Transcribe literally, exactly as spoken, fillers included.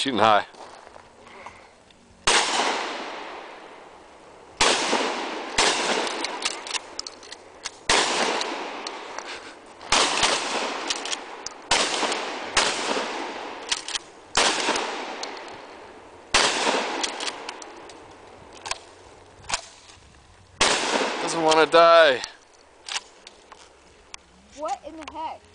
Shooting high. Doesn't want to die. What in the heck?